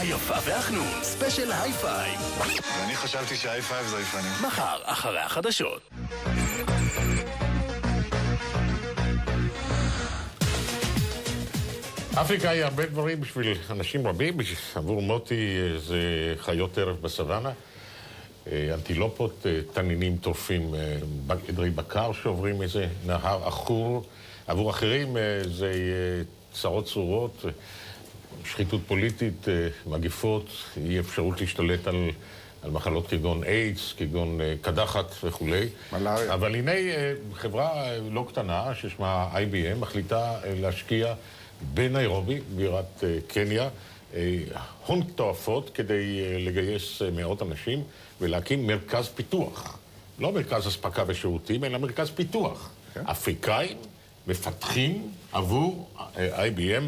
היפה והחנון, ספיישל היי-פיי. ואני חשבתי שההיי-פייב זה לפעמים. מחר, אחרי החדשות. אפריקה היא הרבה דברים בשביל אנשים רבים. עבור מוטי זה חיות טרף בסוואנה, אנטילופות, תנינים טורפים, עדרי בקר שעוברים איזה נהר עכור. עבור אחרים זה צרות צרורות, שחיתות פוליטית, מגפות, אי אפשרות להשתלט על מחלות כגון איידס, כגון קדחת וכו'. מלאריה. אבל הנה חברה לא קטנה ששמה IBM מחליטה להשקיע בניירובי, בירת קניה, הון תועפות כדי לגייס מאות אנשים ולהקים מרכז פיתוח. לא מרכז הספקה ושירותים, אלא מרכז פיתוח. אפריקאים מפתחים עבור IBM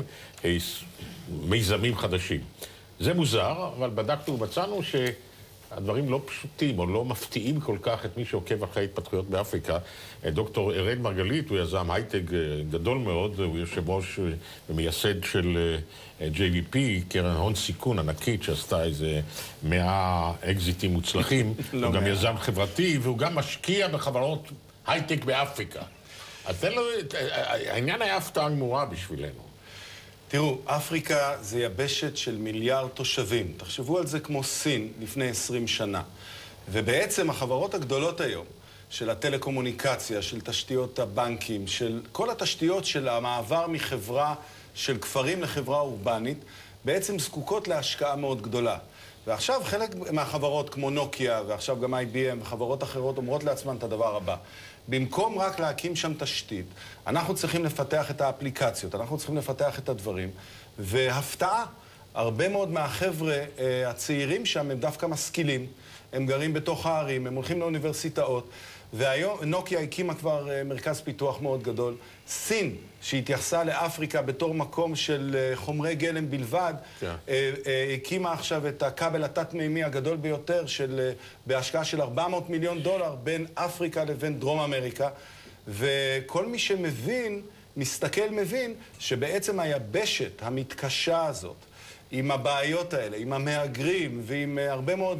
מיזמים חדשים. זה מוזר, אבל בדקנו ומצאנו שהדברים לא פשוטים או לא מפתיעים כל כך את מי שעוקב אחרי התפתחויות באפריקה. דוקטור אראל מרגלית הוא יזם הייטק גדול מאוד, הוא יושב ראש ומייסד של JVP, קרן הון סיכון ענקית שעשתה איזה 100 אקזיטים מוצלחים. הוא גם יזם חברתי והוא גם משקיע בחברות הייטק באפריקה. אז העניין היה הפתעה גמורה בשבילנו. תראו, אפריקה זה יבשת של מיליארד תושבים. תחשבו על זה כמו סין לפני 20 שנה. ובעצם החברות הגדולות היום, של הטלקומוניקציה, של תשתיות הבנקים, של כל התשתיות של המעבר מחברה של כפרים לחברה אורבנית, בעצם זקוקות להשקעה מאוד גדולה. ועכשיו חלק מהחברות כמו נוקיה, ועכשיו גם IBM וחברות אחרות אומרות לעצמן את הדבר הבא. במקום רק להקים שם תשתית, אנחנו צריכים לפתח את האפליקציות, אנחנו צריכים לפתח את הדברים, והפתעה, הרבה מאוד מהחבר'ה הצעירים שם הם דווקא משכילים, הם גרים בתוך הערים, הם הולכים לאוניברסיטאות, והיום נוקיה הקימה כבר מרכז פיתוח מאוד גדול. סין, שהתייחסה לאפריקה בתור מקום של חומרי גלם בלבד, הקימה עכשיו את הכבל התת-מימי הגדול ביותר בהשקעה של $400 מיליון בין אפריקה לבין דרום אמריקה. וכל מי שמבין, מסתכל מבין, שבעצם היבשת המתקשה הזאת, עם הבעיות האלה, עם המהגרים ועם הרבה מאוד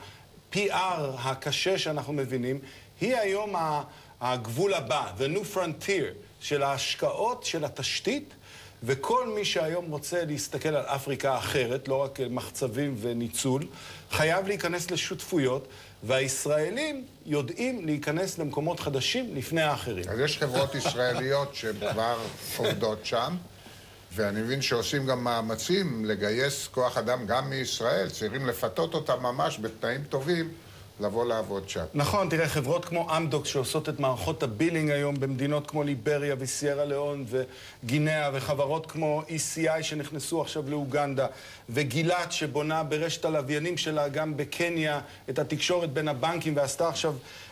PR הקשה שאנחנו מבינים, היא היום הגבול הבא, the new frontier של ההשקעות של התשתית, וכל מי שהיום רוצה להסתכל על אפריקה אחרת, לא רק מחצבים וניצול, חייב להיכנס לשותפויות, והישראלים יודעים להיכנס למקומות חדשים לפני האחרים. אז יש חברות ישראליות שכבר עובדות שם, ואני מבין שעושים גם מאמצים לגייס כוח אדם גם מישראל, צריכים לפתות אותם ממש בתנאים טובים, לבוא לעבוד שם. נכון, תראה, חברות כמו אמדוקס שעושות את מערכות הבילינג היום במדינות כמו ליבריה וסיירה ליאון וגינאה, וחברות כמו ECI שנכנסו עכשיו לאוגנדה, וגילת שבונה ברשת הלוויינים שלה גם בקניה את התקשורת בין הבנקים, ועשתה עכשיו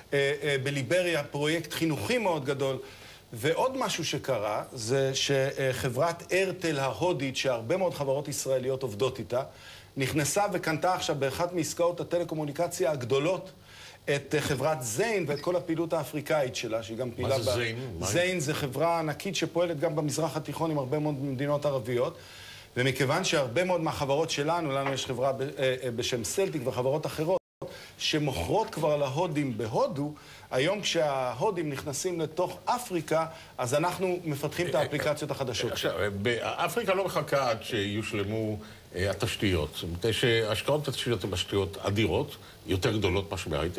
בליבריה פרויקט חינוכי מאוד גדול. ועוד משהו שקרה זה שחברת ארטל ההודית, שהרבה מאוד חברות ישראליות עובדות איתה, נכנסה וקנתה עכשיו באחת מעסקאות הטלקומוניקציה הגדולות את חברת זיין ואת כל הפעילות האפריקאית שלה, שהיא גם פעילה... מה זה זיין? זיין זה חברה ענקית שפועלת גם במזרח התיכון עם הרבה מאוד מדינות ערביות, ומכיוון שהרבה מאוד מהחברות שלנו, לנו יש חברה בשם סלטיק וחברות אחרות, שמוכרות כבר להודים בהודו, היום כשההודים נכנסים לתוך אפריקה, אז אנחנו מפתחים את האפליקציות החדשות. עכשיו, אפריקה לא מחכה עד שיושלמו התשתיות. השקעות בתשתיות הן השקעות אדירות, יותר גדולות משהו בהייטק.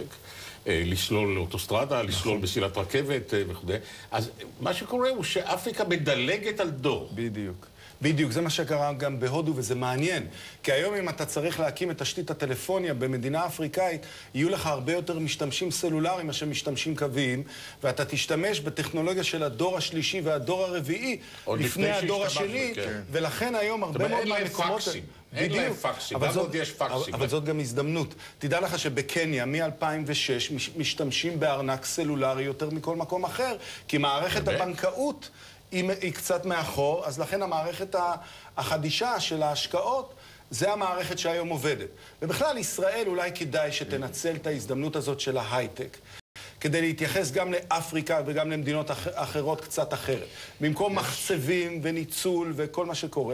לסלול אוטוסטרדה, לסלול בסילת רכבת וכו'. אז מה שקורה הוא שאפריקה מדלגת על דור. בדיוק. בדיוק, זה מה שקרה גם בהודו, וזה מעניין. כי היום אם אתה צריך להקים את תשתית הטלפוניה במדינה אפריקאית, יהיו לך הרבה יותר משתמשים סלולריים מאשר משתמשים קוויים, ואתה תשתמש בטכנולוגיה של הדור השלישי והדור הרביעי, לפני הדור השני, ולכן היום הרבה מאוד מהמקומות... אין להם פקסים, גם עוד יש פקסים. אבל זאת גם הזדמנות. תדע לך שבקניה, מ-2006, משתמשים בארנק סלולרי יותר מכל מקום אחר, כי מערכת הבנקאות היא קצת מאחור, אז לכן המערכת החדישה של ההשקעות, זה המערכת שהיום עובדת. ובכלל, ישראל אולי כדאי שתנצל את ההזדמנות הזאת של ההייטק, כדי להתייחס גם לאפריקה וגם למדינות אחרות קצת אחרת. במקום מחצבים וניצול וכל מה שקורה,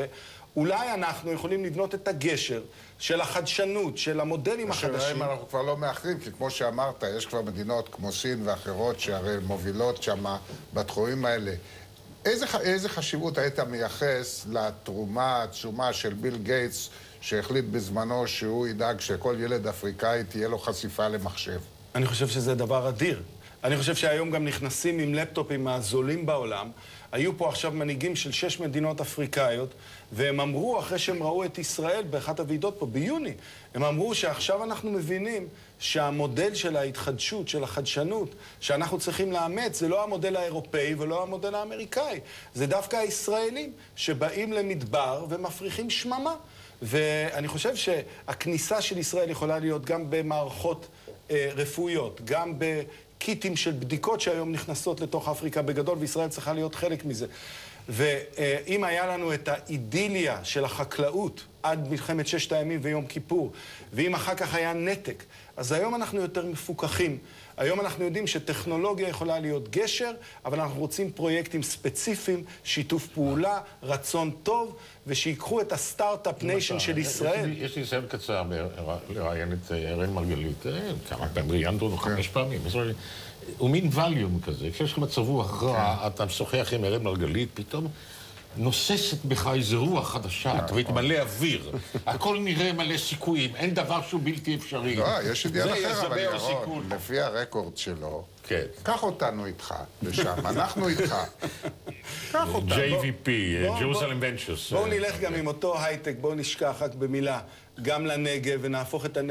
אולי אנחנו יכולים לבנות את הגשר של החדשנות, של המודלים החדשים. אנחנו כבר לא מאחרים, כי כמו שאמרת, יש כבר מדינות כמו סין ואחרות שהרי מובילות שם בתחומים האלה. איזה חשיבות היית מייחס לתרומה העצומה של ביל גייטס, שהחליט בזמנו שהוא ידאג שכל ילד אפריקאי תהיה לו חשיפה למחשב? אני חושב שזה דבר אדיר. אני חושב שהיום גם נכנסים עם לפטופים הזולים בעולם. היו פה עכשיו מנהיגים של 6 מדינות אפריקאיות, והם אמרו, אחרי שהם ראו את ישראל באחת הוועידות פה ביוני, הם אמרו שעכשיו אנחנו מבינים שהמודל של ההתחדשות, של החדשנות, שאנחנו צריכים לאמץ, זה לא המודל האירופאי ולא המודל האמריקאי. זה דווקא הישראלים שבאים למדבר ומפריחים שממה. ואני חושב שהכניסה של ישראל יכולה להיות גם במערכות רפואיות, גם בקיטים של בדיקות שהיום נכנסות לתוך אפריקה בגדול, וישראל צריכה להיות חלק מזה. ואם היה לנו את האידיליה של החקלאות עד מלחמת 6 הימים ויום כיפור, ואם אחר כך היה נתק, אז היום אנחנו יותר מפוקחים. היום אנחנו יודעים שטכנולוגיה יכולה להיות גשר, אבל אנחנו רוצים פרויקטים ספציפיים, שיתוף פעולה, רצון טוב, ושיקחו את הסטארט-אפ ניישן של ישראל. יש לי ניסיון קצר לראיין את אראל מרגלית, כמה פעמים ראיינתי אותו 5 פעמים. הוא מין ווליום כזה, כשיש לך מצב רוח רע, אתה משוחח עם אראל מרגלית, פתאום נוססת בך איזו רוח חדשה, אתה מתמלא אוויר, הכל נראה מלא סיכויים, אין דבר שהוא בלתי אפשרי. לא, יש עניין אחר, אבל ירון, לפי הרקורד שלו, קח אותנו איתך לשם, אנחנו איתך. קח אותנו. JVP, Jerusalem Ventures. בואו נלך גם עם אותו הייטק, בואו נשכח רק במילה, גם לנגב ונהפוך את הנגב.